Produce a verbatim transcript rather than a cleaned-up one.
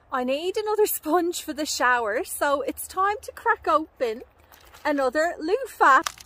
I need another sponge for the shower, so it's time to crack open another loofah.